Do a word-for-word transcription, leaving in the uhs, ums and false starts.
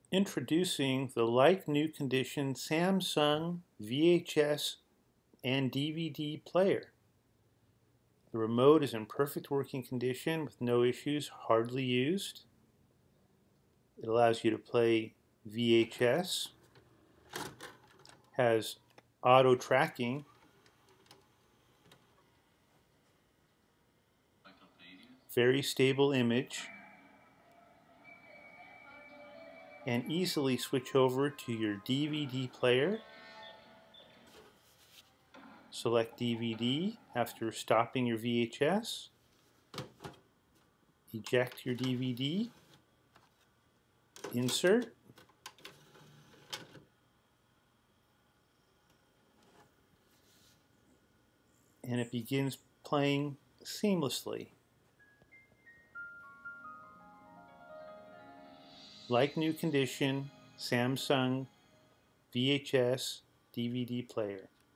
Introducing the like-new condition Samsung V H S and D V D player. The remote is in perfect working condition with no issues, hardly used. It allows you to play V H S, has auto tracking, very stable image, and easily switch over to your D V D player. Select D V D after stopping your V H S. Eject your D V D. Insert. And it begins playing seamlessly. Like new condition, Samsung V H S D V D player.